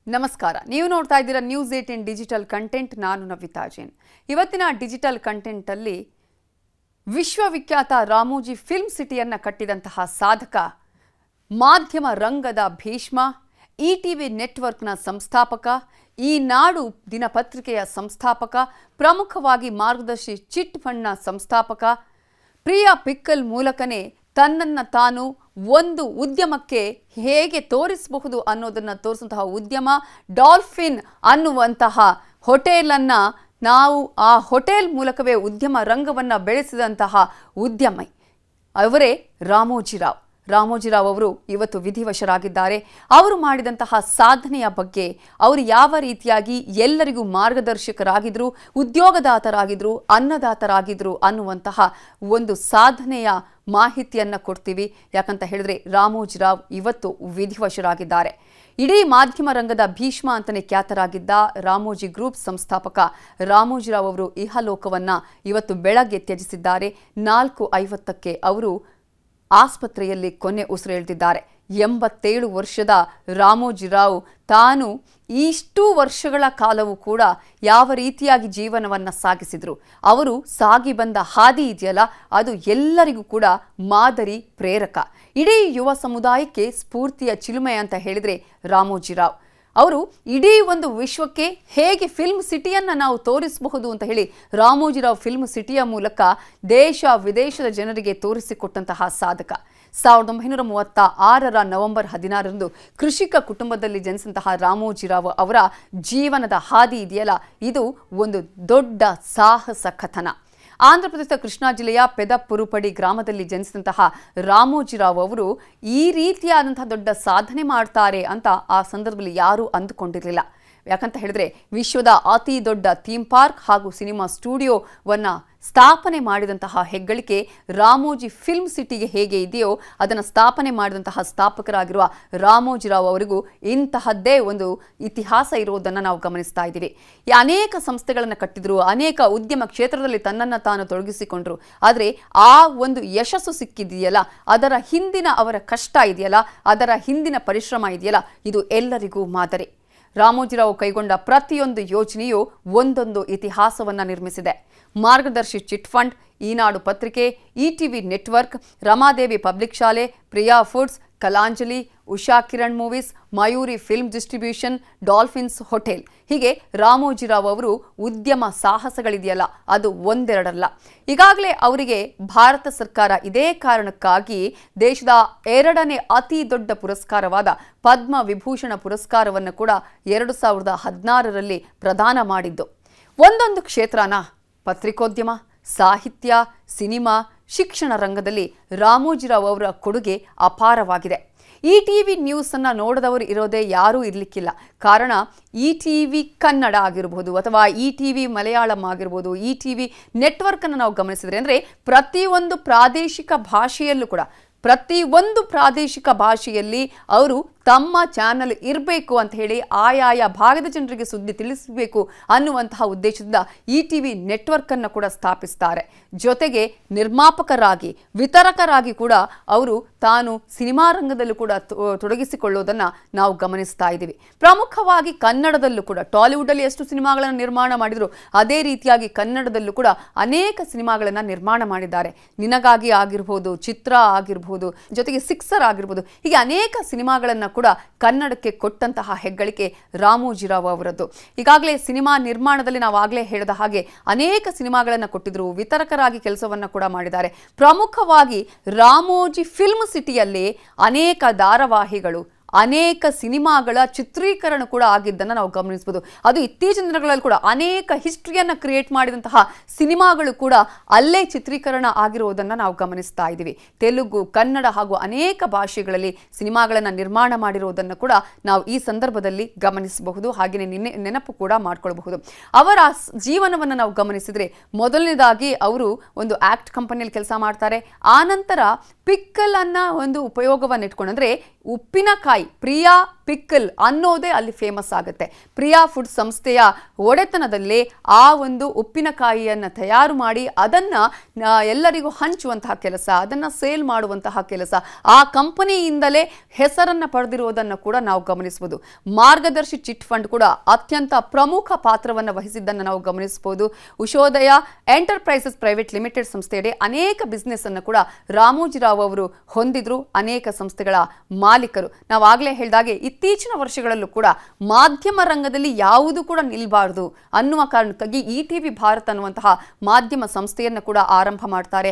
ನಮಸ್ಕಾರ. ನೀವು ನೋಡ್ತಾ ಇದ್ದೀರಾ ನ್ಯೂಸ್ 18 ಡಿಜಿಟಲ್ ಕಂಟೆಂಟ್. ನಾನು ನವಿತಾ ಜೈನ್. ಇವತ್ತಿನ ಡಿಜಿಟಲ್ ಕಂಟೆಂಟ್ ಅಲ್ಲಿ ವಿಶ್ವವಿಖ್ಯಾತ ರಾಮೋಜಿ ಫಿಲ್ಮ್ ಸಿಟಿಯನ್ನು ಕಟ್ಟಿದಂತಹ ಸಾಧಕ, ಮಾಧ್ಯಮ ರಂಗದ ಭೀಷ್ಮ, ಇಟಿವಿ ನೆಟ್ವರ್ಕ್ನ ಸಂಸ್ಥಾಪಕ, ಈ ನಾಡು ದಿನಪತ್ರಿಕೆಯ ಸಂಸ್ಥಾಪಕ, ಪ್ರಮುಖವಾಗಿ ಮಾರ್ಗದರ್ಶಿ ಚಿಟ್ ಫಂಡ್ನ ಸಂಸ್ಥಾಪಕ, ಪ್ರಿಯಾ ಪಿಕ್ಕಲ್ ಮೂಲಕನೇ ತನ್ನನ್ನು ತಾನು ಒಂದು ಉದ್ಯಮಕ್ಕೆ ಹೇಗೆ ತೋರಿಸಬಹುದು ಅನ್ನೋದನ್ನು ತೋರಿಸುವಂತಹ ಉದ್ಯಮ ಡಾಲ್ಫಿನ್ ಅನ್ನುವಂತಹ ಹೋಟೆಲನ್ನು ನಾವು ಆ ಹೋಟೆಲ್ ಮೂಲಕವೇ ಉದ್ಯಮ ರಂಗವನ್ನು ಬೆಳೆಸಿದಂತಹ ಉದ್ಯಮಿ ಅವರೇ ರಾಮೋಜಿರಾವ್. ರಾಮೋಜಿರಾವ್ ಅವರು ಇವತ್ತು ವಿಧಿವಶರಾಗಿದ್ದಾರೆ. ಅವರು ಮಾಡಿದಂತಹ ಸಾಧನೆಯ ಬಗ್ಗೆ, ಅವರು ಯಾವ ರೀತಿಯಾಗಿ ಎಲ್ಲರಿಗೂ ಮಾರ್ಗದರ್ಶಕರಾಗಿದ್ದರು, ಉದ್ಯೋಗದಾತರಾಗಿದ್ದರು, ಅನ್ನದಾತರಾಗಿದ್ದರು ಅನ್ನುವಂತಹ ಒಂದು ಸಾಧನೆಯ ಮಾಹಿತಿಯನ್ನು ಕೊಡ್ತೀವಿ. ಯಾಕಂತ ಹೇಳಿದ್ರೆ ರಾಮೋಜಿರಾವ್ ಇವತ್ತು ವಿಧಿವಶರಾಗಿದ್ದಾರೆ. ಇಡೀ ಮಾಧ್ಯಮ ರಂಗದ ಭೀಷ್ಮ ಅಂತಲೇ ಖ್ಯಾತರಾಗಿದ್ದ ರಾಮೋಜಿ ಗ್ರೂಪ್ ಸಂಸ್ಥಾಪಕ ರಾಮೋಜಿರಾವ್ ಅವರು ಇಹಲೋಕವನ್ನು ಇವತ್ತು ಬೆಳಗ್ಗೆ ತ್ಯಜಿಸಿದ್ದಾರೆ. 4:50ಕ್ಕೆ ಅವರು ಆಸ್ಪತ್ರೆಯಲ್ಲಿ ಕೊನೆ ಉಸಿರೆಳೆದಿದ್ದಾರೆ. 87 ವರ್ಷದ ರಾಮೋಜಿರಾವ್ ತಾನು ಇಷ್ಟು ವರ್ಷಗಳ ಕಾಲವೂ ಕೂಡ ಯಾವ ರೀತಿಯಾಗಿ ಜೀವನವನ್ನು ಸಾಗಿಸಿದ್ರು, ಅವರು ಸಾಗಿ ಬಂದ ಹಾದಿ ಇದೆಯಲ್ಲ, ಅದು ಎಲ್ಲರಿಗೂ ಕೂಡ ಮಾದರಿ, ಪ್ರೇರಕ. ಇಡೀ ಯುವ ಸಮುದಾಯಕ್ಕೆ ಸ್ಫೂರ್ತಿಯ ಚಿಲುಮೆ ಅಂತ ಹೇಳಿದರೆ ರಾಮೋಜಿರಾವ್ ಅವರು ಇಡೀ ಒಂದು ವಿಶ್ವಕ್ಕೆ ಹೇಗೆ ಫಿಲ್ಮ್ ಸಿಟಿಯನ್ನು ನಾವು ತೋರಿಸಬಹುದು ಅಂತ ಹೇಳಿ ರಾಮೋಜಿರಾವ್ ಫಿಲ್ಮ್ ಸಿಟಿಯ ಮೂಲಕ ದೇಶ ವಿದೇಶದ ಜನರಿಗೆ ತೋರಿಸಿಕೊಟ್ಟಂತಹ ಸಾಧಕ. 1936 ನವೆಂಬರ್ 16ರಂದು ಕೃಷಿಕ ಕುಟುಂಬದಲ್ಲಿ ಜನಿಸಿದಂತಹ ರಾಮೋಜಿರಾವ್ ಅವರ ಜೀವನದ ಹಾದಿ ಇದೆಯಲ್ಲ, ಇದು ಒಂದು ದೊಡ್ಡ ಸಾಹಸ ಕಥನ. ಆಂಧ್ರ ಪ್ರದೇಶದ ಕೃಷ್ಣಾ ಜಿಲ್ಲೆಯ ಪೆದಪುರುಪಡಿ ಗ್ರಾಮದಲ್ಲಿ ಜನಿಸಿದಂತಹ ರಾಮೋಜಿರಾವ್ ಅವರು ಈ ರೀತಿಯಾದಂತಹ ದೊಡ್ಡ ಸಾಧನೆ ಮಾಡ್ತಾರೆ ಅಂತ ಆ ಸಂದರ್ಭದಲ್ಲಿ ಯಾರೂ ಅಂದುಕೊಂಡಿರಲಿಲ್ಲ. ಯಾಕಂತ ಹೇಳಿದ್ರೆ ವಿಶ್ವದ ಅತಿ ದೊಡ್ಡ ಥೀಮ್ ಪಾರ್ಕ್ ಹಾಗೂ ಸಿನಿಮಾ ಸ್ಟುಡಿಯೋವನ್ನು ಸ್ಥಾಪನೆ ಮಾಡಿದಂತಹ ಹೆಗ್ಗಳಿಕೆ ರಾಮೋಜಿ ಫಿಲ್ಮ್ ಸಿಟಿಗೆ ಹೇಗೆ ಇದೆಯೋ ಅದನ್ನು ಸ್ಥಾಪನೆ ಮಾಡಿದಂತಹ ಸ್ಥಾಪಕರಾಗಿರುವ ರಾಮೋಜಿರಾವ್ ಅವರಿಗೂ ಇಂತಹದ್ದೇ ಒಂದು ಇತಿಹಾಸ ಇರುವುದನ್ನು ನಾವು ಗಮನಿಸ್ತಾ ಇದ್ದೀವಿ. ಅನೇಕ ಸಂಸ್ಥೆಗಳನ್ನು ಕಟ್ಟಿದ್ರು, ಅನೇಕ ಉದ್ಯಮ ಕ್ಷೇತ್ರದಲ್ಲಿ ತನ್ನನ್ನು ತಾನು ತೊಡಗಿಸಿಕೊಂಡ್ರು. ಆದರೆ ಆ ಒಂದು ಯಶಸ್ಸು ಸಿಕ್ಕಿದೆಯಲ್ಲ, ಅದರ ಹಿಂದಿನ ಅವರ ಕಷ್ಟ ಇದೆಯಲ್ಲ, ಅದರ ಹಿಂದಿನ ಪರಿಶ್ರಮ ಇದೆಯಲ್ಲ, ಇದು ಎಲ್ಲರಿಗೂ ಮಾದರಿ. ರಾಮೋಜಿರಾವ್ ಕೈಗೊಂಡ ಪ್ರತಿಯೊಂದು ಯೋಜನೆಯು ಒಂದೊಂದು ಇತಿಹಾಸವನ್ನು ನಿರ್ಮಿಸಿದೆ. ಮಾರ್ಗದರ್ಶಿ ಚಿಟ್ ಫಂಡ್, ಈನಾಡು ಪತ್ರಿಕೆ, ಇಟಿವಿ ನೆಟ್ವರ್ಕ್, ರಮಾದೇವಿ ಪಬ್ಲಿಕ್ ಶಾಲೆ, Priya foods, Kalanjali, Usha Kiran movies, Mayuri film distribution, dolphins hotel, ಹೀಗೆ ರಾಮೋಜಿರಾವ್ ಅವರು ಉದ್ಯಮ ಸಾಹಸಗಳಿದೆಯಲ್ಲ ಅದು ಒಂದೆರಡಲ್ಲ. ಈಗಾಗಲೇ ಅವರಿಗೆ ಭಾರತ ಸರ್ಕಾರ ಇದೇ ಕಾರಣಕ್ಕಾಗಿ ದೇಶದ 2ನೇ ಅತಿ ದೊಡ್ಡ ಪುರಸ್ಕಾರವಾದ ಪದ್ಮ ವಿಭೂಷಣ ಪುರಸ್ಕಾರವನ್ನು ಕೂಡ 2016ರಲ್ಲಿ ಪ್ರದಾನ ಮಾಡಿದ್ದು. ಒಂದೊಂದು ಕ್ಷೇತ್ರನ ಪತ್ರಿಕೋದ್ಯಮ, ಸಾಹಿತ್ಯ, ಸಿನಿಮಾ, ಶಿಕ್ಷಣ ರಂಗದಲ್ಲಿ ರಾಮೋಜಿರಾವ್ ಅವರ ಕೊಡುಗೆ ಅಪಾರವಾಗಿದೆ. ಇಟಿವಿ ನ್ಯೂಸನ್ನು ನೋಡದವರು ಇರೋದೇ ಯಾರೂ ಇರಲಿಕ್ಕಿಲ್ಲ. ಕಾರಣ ಇಟಿವಿ ಕನ್ನಡ ಆಗಿರಬಹುದು ಅಥವಾ ಇಟಿವಿ ಮಲಯಾಳಂ ಆಗಿರ್ಬೋದು, ಇಟಿವಿ ನೆಟ್ವರ್ಕನ್ನು ನಾವು ಗಮನಿಸಿದ್ರೆ ಅಂದರೆ ಪ್ರತಿಯೊಂದು ಪ್ರಾದೇಶಿಕ ಭಾಷೆಯಲ್ಲೂ ಕೂಡ ಪ್ರತಿಯೊಂದು ಪ್ರಾದೇಶಿಕ ಭಾಷೆಯಲ್ಲಿ ಅವರು ತಮ್ಮ ಚಾನಲ್ ಇರಬೇಕು ಅಂತ ಹೇಳಿ ಆಯಾಯ ಭಾಗದ ಜನರಿಗೆ ಸುದ್ದಿ ತಿಳಿಸಬೇಕು ಅನ್ನುವಂತಹ ಉದ್ದೇಶದಿಂದ ಇಟಿವಿ ನೆಟ್ವರ್ಕನ್ನು ಕೂಡ ಸ್ಥಾಪಿಸ್ತಾರೆ. ಜೊತೆಗೆ ನಿರ್ಮಾಪಕರಾಗಿ, ವಿತರಕರಾಗಿ ಕೂಡ ಅವರು ತಾನು ಸಿನಿಮಾ ರಂಗದಲ್ಲೂ ಕೂಡ ತೊಡಗಿಸಿಕೊಳ್ಳೋದನ್ನು ನಾವು ಗಮನಿಸ್ತಾ ಇದ್ದೀವಿ. ಪ್ರಮುಖವಾಗಿ ಕನ್ನಡದಲ್ಲೂ ಕೂಡ ಟಾಲಿವುಡಲ್ಲಿ ಎಷ್ಟು ಸಿನಿಮಾಗಳನ್ನು ನಿರ್ಮಾಣ ಮಾಡಿದ್ರು ಅದೇ ರೀತಿಯಾಗಿ ಕನ್ನಡದಲ್ಲೂ ಕೂಡ ಅನೇಕ ಸಿನಿಮಾಗಳನ್ನು ನಿರ್ಮಾಣ ಮಾಡಿದ್ದಾರೆ. ನಿನಗಾಗಿ ಆಗಿರ್ಬೋದು, ಚಿತ್ರ ಆಗಿರ್ಬೋದು, ಜೊತೆಗೆ ಸಿಕ್ಸರ್ ಆಗಿರ್ಬೋದು, ಹೀಗೆ ಅನೇಕ ಸಿನಿಮಾಗಳನ್ನು ಕೂಡ ಕನ್ನಡಕ್ಕೆ ಕೊಟ್ಟಂತಹ ಹೆಗ್ಗಳಿಕೆ ರಾಮೋಜಿರಾವ್ ಅವರದ್ದು. ಈಗಾಗಲೇ ಸಿನಿಮಾ ನಿರ್ಮಾಣದಲ್ಲಿ ನಾವು ಆಗಲೇ ಹೇಳಿದ ಹಾಗೆ ಅನೇಕ ಸಿನಿಮಾಗಳನ್ನು ಕೊಟ್ಟಿದ್ರು, ವಿತರಕರಾಗಿ ಕೆಲಸವನ್ನು ಕೂಡ ಮಾಡಿದ್ದಾರೆ. ಪ್ರಮುಖವಾಗಿ ರಾಮೋಜಿ ಫಿಲ್ಮ್ ಸಿಟಿಯಲ್ಲಿ ಅನೇಕ ಧಾರಾವಾಹಿಗಳು, ಅನೇಕ ಸಿನಿಮಾಗಳ ಚಿತ್ರೀಕರಣ ಕೂಡ ಆಗಿದ್ದನ್ನು ನಾವು ಗಮನಿಸಬಹುದು. ಅದು ಇತ್ತೀಚಿನ ದಿನಗಳಲ್ಲಿ ಕೂಡ ಅನೇಕ ಹಿಸ್ಟ್ರಿಯನ್ನು ಕ್ರಿಯೇಟ್ ಮಾಡಿದಂತಹ ಸಿನಿಮಾಗಳು ಕೂಡ ಅಲ್ಲೇ ಚಿತ್ರೀಕರಣ ಆಗಿರುವುದನ್ನು ನಾವು ಗಮನಿಸ್ತಾ ಇದ್ದೀವಿ. ತೆಲುಗು, ಕನ್ನಡ ಹಾಗೂ ಅನೇಕ ಭಾಷೆಗಳಲ್ಲಿ ಸಿನಿಮಾಗಳನ್ನು ನಿರ್ಮಾಣ ಮಾಡಿರುವುದನ್ನು ಕೂಡ ನಾವು ಈ ಸಂದರ್ಭದಲ್ಲಿ ಗಮನಿಸಬಹುದು. ಹಾಗೆಯೇ ನೆನಪು ಕೂಡ ಮಾಡ್ಕೊಳ್ಬಹುದು. ಅವರ ಜೀವನವನ್ನು ನಾವು ಗಮನಿಸಿದರೆ ಮೊದಲನೇದಾಗಿ ಅವರು ಒಂದು ಆಕ್ಟ್ ಕಂಪನಿಯಲ್ಲಿ ಕೆಲಸ ಮಾಡ್ತಾರೆ. ಆನಂತರ ಪಿಕ್ಕಲ್ ಅನ್ನ ಒಂದು ಉಪಯೋಗವನ್ನು ಇಟ್ಕೊಂಡು, ಅಂದರೆ ಉಪ್ಪಿನಕಾಯಿ, ಪ್ರಿಯಾ ಪಿಕ್ಕಲ್ ಅನ್ನೋದೇ ಅಲ್ಲಿ ಫೇಮಸ್ ಆಗುತ್ತೆ. ಪ್ರಿಯಾ ಫುಡ್ ಸಂಸ್ಥೆಯ ಒಡೆತನದಲ್ಲಿ ಆ ಒಂದು ಉಪ್ಪಿನಕಾಯಿಯನ್ನು ತಯಾರು ಮಾಡಿ ಅದನ್ನು ಎಲ್ಲರಿಗೂ ಹಂಚುವಂತಹ ಕೆಲಸ, ಅದನ್ನು ಸೇಲ್ ಮಾಡುವಂತಹ ಕೆಲಸ, ಆ ಕಂಪನಿಯಿಂದಲೇ ಹೆಸರನ್ನು ಪಡೆದಿರುವುದನ್ನು ಕೂಡ ನಾವು ಗಮನಿಸಬಹುದು. ಮಾರ್ಗದರ್ಶಿ ಚಿಟ್ ಫಂಡ್ ಕೂಡ ಅತ್ಯಂತ ಪ್ರಮುಖ ಪಾತ್ರವನ್ನು ವಹಿಸಿದ್ದನ್ನು ನಾವು ಗಮನಿಸಬಹುದು. ಉಷೋದಯ ಎಂಟರ್ಪ್ರೈಸಸ್ ಪ್ರೈವೇಟ್ ಲಿಮಿಟೆಡ್ ಸಂಸ್ಥೆಯಡಿ ಅನೇಕ ಬಿಸ್ನೆಸ್ ಅನ್ನು ಕೂಡ ರಾಮೋಜಿರಾವ್ ಅವರು ಹೊಂದಿದ್ರು, ಅನೇಕ ಸಂಸ್ಥೆಗಳ ಮಾಲೀಕರು. ನಾವು ಆಗಲೇ ಹೇಳಿದಾಗೆ ಇತ್ತೀಚಿನ ವರ್ಷಗಳಲ್ಲೂ ಕೂಡ ಮಾಧ್ಯಮ ರಂಗದಲ್ಲಿ ಯಾವುದು ಕೂಡ ನಿಲ್ಬಾರ್ದು ಅನ್ನುವ ಕಾರಣಕ್ಕಾಗಿ ETV ಭಾರತ್ ಅನ್ನುವಂತಹ ಮಾಧ್ಯಮ ಸಂಸ್ಥೆಯನ್ನು ಕೂಡ ಆರಂಭ ಮಾಡ್ತಾರೆ.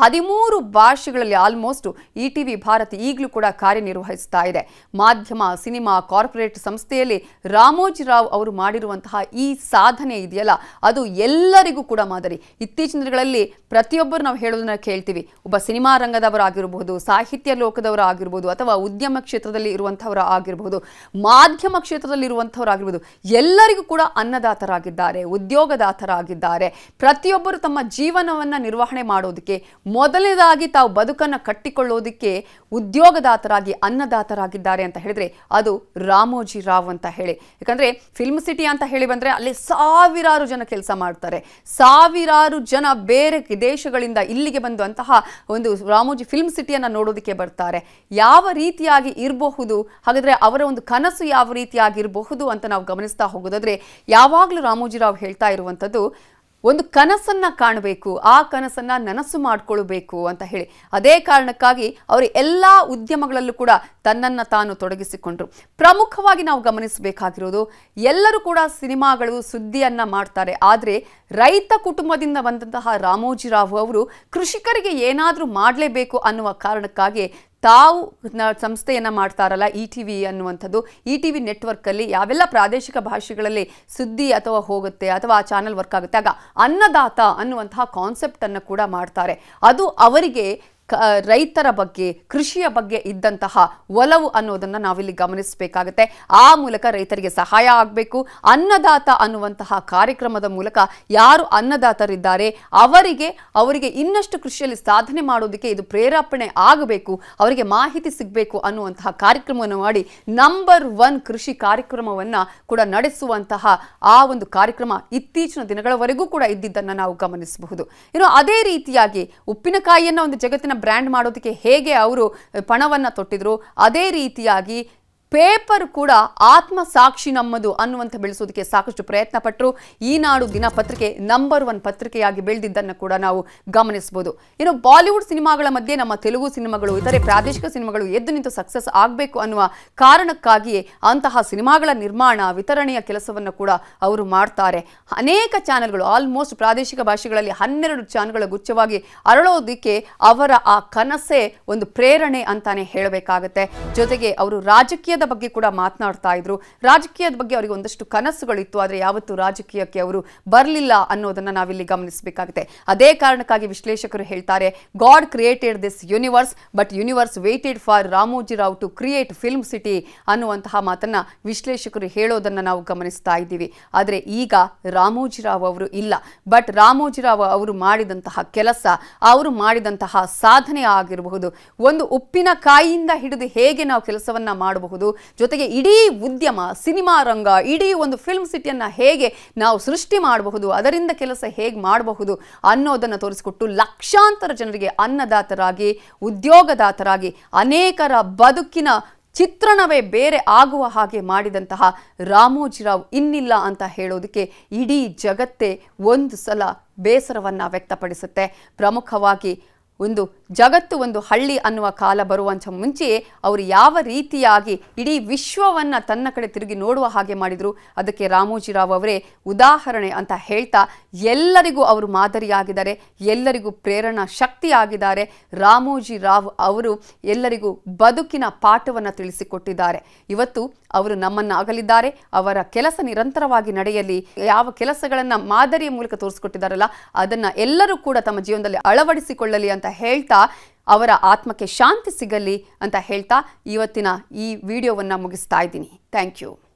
13 ಭಾಷೆಗಳಲ್ಲಿ ಆಲ್ಮೋಸ್ಟ್ ETV ಭಾರತ್ ಈಗಲೂ ಕೂಡ ಕಾರ್ಯನಿರ್ವಹಿಸ್ತಾ ಇದೆ. ಮಾಧ್ಯಮ, ಸಿನಿಮಾ, ಕಾರ್ಪೊರೇಟ್ ಸಂಸ್ಥೆಯಲ್ಲಿ ರಾಮೋಜಿರಾವ್ ಅವರು ಮಾಡಿರುವಂತಹ ಈ ಸಾಧನೆ ಇದೆಯಲ್ಲ, ಅದು ಎಲ್ಲರಿಗೂ ಕೂಡ ಮಾದರಿ. ಇತ್ತೀಚಿನ ದಿನಗಳಲ್ಲಿ ಪ್ರತಿಯೊಬ್ಬರು ನಾವು ಹೇಳೋದನ್ನ ಕೇಳ್ತೀವಿ. ಒಬ್ಬ ಸಿನಿಮಾ ರಂಗದವರಾಗಿರಬಹುದು, ಸಾಹಿತ್ಯ ಲೋಕದವರು ಆಗಿರ್ಬೋದು, ಅಥವಾ ಉದ್ಯಮ ಕ್ಷೇತ್ರದಲ್ಲಿ ಇರುವಂಥವರು ಆಗಿರಬಹುದು, ಮಾಧ್ಯಮ ಕ್ಷೇತ್ರದಲ್ಲಿ ಇರುವಂಥವರಾಗಿರ್ಬೋದು, ಎಲ್ಲರಿಗೂ ಕೂಡ ಅನ್ನದಾತರಾಗಿದ್ದಾರೆ, ಉದ್ಯೋಗದಾತರಾಗಿದ್ದಾರೆ. ಪ್ರತಿಯೊಬ್ಬರು ತಮ್ಮ ಜೀವನವನ್ನು ನಿರ್ವಹಣೆ ಮಾಡೋದಕ್ಕೆ, ಮೊದಲನೇದಾಗಿ ತಾವು ಬದುಕನ್ನು ಕಟ್ಟಿಕೊಳ್ಳೋದಕ್ಕೆ ಉದ್ಯೋಗದಾತರಾಗಿ, ಅನ್ನದಾತರಾಗಿದ್ದಾರೆ ಅಂತ ಹೇಳಿದ್ರೆ ಅದು ರಾಮೋಜಿರಾವ್ ಅಂತ ಹೇಳಿ. ಯಾಕಂದ್ರೆ ಫಿಲ್ಮ್ ಸಿಟಿ ಅಂತ ಹೇಳಿ ಬಂದ್ರೆ ಅಲ್ಲಿ ಸಾವಿರಾರು ಜನ ಕೆಲಸ ಮಾಡ್ತಾರೆ, ಸಾವಿರಾರು ಜನ ಬೇರೆ ದೇಶಗಳಿಂದ ಇಲ್ಲಿಗೆ ಬಂದು ಅಂತಹ ಒಂದು ರಾಮೋಜಿ ಫಿಲ್ಮ್ ಸಿಟಿಯನ್ನು ನೋಡೋದಕ್ಕೆ ಬರ್ತಾರೆ. ಯಾವ ರೀತಿಯಾಗಿ ಇರಬಹುದು, ಹಾಗಾದ್ರೆ ಅವರ ಒಂದು ಕನಸು ಯಾವ ರೀತಿಯಾಗಿ ಇರಬಹುದು ಅಂತ ನಾವು ಗಮನಿಸ್ತಾ ಹೋಗೋದಾದ್ರೆ, ಯಾವಾಗಲೂ ರಾಮೋಜಿರಾವ್ ಹೇಳ್ತಾ ಇರುವಂಥದ್ದು ಒಂದು ಕನಸನ್ನ ಕಾಣಬೇಕು, ಆ ಕನಸನ್ನ ನನಸು ಮಾಡಿಕೊಳ್ಳಬೇಕು ಅಂತ ಹೇಳಿ. ಅದೇ ಕಾರಣಕ್ಕಾಗಿ ಅವರು ಎಲ್ಲ ಉದ್ಯಮಗಳಲ್ಲೂ ಕೂಡ ತನ್ನನ್ನು ತಾನು ತೊಡಗಿಸಿಕೊಂಡ್ರು. ಪ್ರಮುಖವಾಗಿ ನಾವು ಗಮನಿಸಬೇಕಾಗಿರೋದು, ಎಲ್ಲರೂ ಕೂಡ ಸಿನಿಮಾಗಳು ಸುದ್ದಿಯನ್ನ ಮಾಡ್ತಾರೆ, ಆದರೆ ರೈತ ಕುಟುಂಬದಿಂದ ಬಂದಂತಹ ರಾಮೋಜಿರಾವ್ ಅವರು ಕೃಷಿಕರಿಗೆ ಏನಾದರೂ ಮಾಡಲೇಬೇಕು ಅನ್ನುವ ಕಾರಣಕ್ಕಾಗಿ ತಾವು ಸಂಸ್ಥೆಯನ್ನು ಮಾಡ್ತಾರಲ್ಲ ETV ಅನ್ನುವಂಥದ್ದು, ETV ನೆಟ್ವರ್ಕಲ್ಲಿ ಯಾವೆಲ್ಲ ಪ್ರಾದೇಶಿಕ ಭಾಷೆಗಳಲ್ಲಿ ಸುದ್ದಿ ಅಥವಾ ಹೋಗುತ್ತೆ ಅಥವಾ ಆ ಚಾನಲ್ ವರ್ಕ್ ಆಗುತ್ತೆ, ಆಗ ಅನ್ನದಾತ ಅನ್ನುವಂತಹ ಕಾನ್ಸೆಪ್ಟನ್ನು ಕೂಡ ಮಾಡ್ತಾರೆ. ಅದು ಅವರಿಗೆ ರೈತರ ಬಗ್ಗೆ, ಕೃಷಿಯ ಬಗ್ಗೆ ಇದ್ದಂತಹ ಒಲವು ಅನ್ನೋದನ್ನು ನಾವಿಲ್ಲಿ ಗಮನಿಸಬೇಕಾಗುತ್ತೆ. ಆ ಮೂಲಕ ರೈತರಿಗೆ ಸಹಾಯ ಆಗಬೇಕು. ಅನ್ನದಾತ ಅನ್ನುವಂತಹ ಕಾರ್ಯಕ್ರಮದ ಮೂಲಕ ಯಾರು ಅನ್ನದಾತರಿದ್ದಾರೆ ಅವರಿಗೆ ಇನ್ನಷ್ಟು ಕೃಷಿಯಲ್ಲಿ ಸಾಧನೆ ಮಾಡೋದಕ್ಕೆ ಇದು ಆಗಬೇಕು, ಅವರಿಗೆ ಮಾಹಿತಿ ಸಿಗಬೇಕು ಅನ್ನುವಂತಹ ಕಾರ್ಯಕ್ರಮವನ್ನು ಮಾಡಿ ನಂಬರ್ 1 ಕೃಷಿ ಕಾರ್ಯಕ್ರಮವನ್ನು ಕೂಡ ನಡೆಸುವಂತಹ ಆ ಒಂದು ಕಾರ್ಯಕ್ರಮ ಇತ್ತೀಚಿನ ದಿನಗಳವರೆಗೂ ಕೂಡ ಇದ್ದಿದ್ದನ್ನು ನಾವು ಗಮನಿಸಬಹುದು. ಇನ್ನು ಅದೇ ರೀತಿಯಾಗಿ ಉಪ್ಪಿನಕಾಯಿಯನ್ನು ಒಂದು ಜಗತ್ತಿನ ಬ್ರ್ಯಾಂಡ್ ಮಾಡೋದಕ್ಕೆ ಹೇಗೆ ಅವರು ಪಣವನ್ನು ತೊಟ್ಟಿದ್ರು, ಅದೇ ರೀತಿಯಾಗಿ ಪೇಪರ್ ಕೂಡ ಆತ್ಮ ಸಾಕ್ಷಿ ನಮ್ಮದು ಅನ್ನುವಂಥ ಬೆಳೆಸೋದಕ್ಕೆ ಸಾಕಷ್ಟು ಪ್ರಯತ್ನ ಪಟ್ಟರು. ಈನಾಡು ದಿನಪತ್ರಿಕೆ ನಂಬರ್ 1 ಪತ್ರಿಕೆಯಾಗಿ ಬೆಳೆದಿದ್ದನ್ನು ಕೂಡ ನಾವು ಗಮನಿಸಬಹುದು. ಇನ್ನು ಬಾಲಿವುಡ್ ಸಿನಿಮಾಗಳ ಮಧ್ಯೆ ನಮ್ಮ ತೆಲುಗು ಸಿನಿಮಾಗಳು, ಇತರೆ ಪ್ರಾದೇಶಿಕ ಸಿನಿಮಾಗಳು ಎದ್ದು ನಿಂತು ಸಕ್ಸಸ್ ಆಗಬೇಕು ಅನ್ನುವ ಕಾರಣಕ್ಕಾಗಿಯೇ ಅಂತಹ ಸಿನಿಮಾಗಳ ನಿರ್ಮಾಣ, ವಿತರಣೆಯ ಕೆಲಸವನ್ನು ಕೂಡ ಅವರು ಮಾಡ್ತಾರೆ. ಅನೇಕ ಚಾನೆಲ್ಗಳು, ಆಲ್ಮೋಸ್ಟ್ ಪ್ರಾದೇಶಿಕ ಭಾಷೆಗಳಲ್ಲಿ 12 ಚಾನೆಲ್ಗಳ ಗುಚ್ಛವಾಗಿ ಅರಳೋದಕ್ಕೆ ಅವರ ಆ ಕನಸೇ ಒಂದು ಪ್ರೇರಣೆ ಅಂತಾನೆ ಹೇಳಬೇಕಾಗತ್ತೆ. ಜೊತೆಗೆ ಅವರು ರಾಜಕೀಯ ಬಗ್ಗೆ ಕೂಡ ಮಾತನಾಡ್ತಾ ಇದ್ರು. ರಾಜಕೀಯದ ಬಗ್ಗೆ ಅವರಿಗೆ ಒಂದಷ್ಟು ಕನಸುಗಳಿತ್ತು, ಆದರೆ ಯಾವತ್ತೂ ರಾಜಕೀಯಕ್ಕೆ ಅವರು ಬರಲಿಲ್ಲ ಅನ್ನೋದನ್ನ ನಾವಿಲ್ಲಿ ಗಮನಿಸಬೇಕಾಗುತ್ತೆ. ಅದೇ ಕಾರಣಕ್ಕಾಗಿ ವಿಶ್ಲೇಷಕರು ಹೇಳ್ತಾರೆ, God created this universe but universe waited for Ramoji Rao to create film city ಅನ್ನುವಂತಹ ಮಾತನ್ನ ವಿಶ್ಲೇಷಕರು ಹೇಳೋದನ್ನ ನಾವು ಗಮನಿಸ್ತಾ ಇದ್ದೀವಿ. ಆದರೆ ಈಗ ರಾಮೋಜಿರಾವ್ ಅವರು ಇಲ್ಲ, ಬಟ್ ರಾಮೋಜಿರಾವ್ ಅವರು ಮಾಡಿದಂತಹ ಕೆಲಸ, ಅವರು ಮಾಡಿದಂತಹ ಸಾಧನೆ ಆಗಿರಬಹುದು, ಒಂದು ಉಪ್ಪಿನಕಾಯಿಯಿಂದ ಹಿಡಿದು ಹೇಗೆ ನಾವು ಕೆಲಸವನ್ನ ಮಾಡಬಹುದು, ಜೊತೆಗೆ ಇಡೀ ಉದ್ಯಮ, ಸಿನಿಮಾ ರಂಗ, ಇಡೀ ಒಂದು ಫಿಲ್ಮ್ ಸಿಟಿಯನ್ನ ಹೇಗೆ ನಾವು ಸೃಷ್ಟಿ ಮಾಡಬಹುದು, ಅದರಿಂದ ಕೆಲಸ ಹೇಗೆ ಮಾಡಬಹುದು ಅನ್ನೋದನ್ನು ತೋರಿಸಿಕೊಟ್ಟು ಲಕ್ಷಾಂತರ ಜನರಿಗೆ ಅನ್ನದಾತರಾಗಿ, ಉದ್ಯೋಗದಾತರಾಗಿ, ಅನೇಕರ ಬದುಕಿನ ಚಿತ್ರಣವೇ ಬೇರೆ ಆಗುವ ಹಾಗೆ ಮಾಡಿದಂತಹ ರಾಮೋಜಿರಾವ್ ಇನ್ನಿಲ್ಲ ಅಂತ ಹೇಳೋದಕ್ಕೆ ಇಡೀ ಜಗತ್ತೇ ಒಂದು ಸಲ ಬೇಸರವನ್ನು ವ್ಯಕ್ತಪಡಿಸುತ್ತೆ. ಪ್ರಮುಖವಾಗಿ ಒಂದು ಜಗತ್ತು ಒಂದು ಹಳ್ಳಿ ಅನ್ನುವ ಕಾಲ ಬರುವಂಥ ಮುಂಚೆಯೇ ಅವರು ಯಾವ ರೀತಿಯಾಗಿ ಇಡೀ ವಿಶ್ವವನ್ನು ತನ್ನ ಕಡೆ ತಿರುಗಿ ನೋಡುವ ಹಾಗೆ ಮಾಡಿದರು, ಅದಕ್ಕೆ ರಾಮೋಜಿರಾವ್ ಅವರೇ ಉದಾಹರಣೆ ಅಂತ ಹೇಳ್ತಾ ಎಲ್ಲರಿಗೂ ಅವರು ಮಾದರಿಯಾಗಿದ್ದಾರೆ, ಎಲ್ಲರಿಗೂ ಪ್ರೇರಣಾ ಶಕ್ತಿಯಾಗಿದ್ದಾರೆ. ರಾಮೋಜಿರಾವ್ ಅವರು ಎಲ್ಲರಿಗೂ ಬದುಕಿನ ಪಾಠವನ್ನು ತಿಳಿಸಿಕೊಟ್ಟಿದ್ದಾರೆ. ಇವತ್ತು ಅವರು ನಮ್ಮನ್ನು ಅಗಲಿದ್ದಾರೆ. ಅವರ ಕೆಲಸ ನಿರಂತರವಾಗಿ ನಡೆಯಲಿ, ಯಾವ ಕೆಲಸಗಳನ್ನು ಮಾದರಿಯ ಮೂಲಕ ತೋರಿಸಿಕೊಟ್ಟಿದ್ದಾರಲ್ಲ ಅದನ್ನು ಎಲ್ಲರೂ ಕೂಡ ತಮ್ಮ ಜೀವನದಲ್ಲಿ ಅಳವಡಿಸಿಕೊಳ್ಳಲಿ ಅಂತ ಹೇಳ್ತಾ, ಅವರ ಆತ್ಮಕ್ಕೆ ಶಾಂತಿ ಸಿಗಲಿ ಅಂತ ಹೇಳ್ತಾ ಇವತ್ತಿನ ಈ ವಿಡಿಯೋವನ್ನು ಮುಗಿಸ್ತಾ ಇದ್ದೀನಿ. Thank you.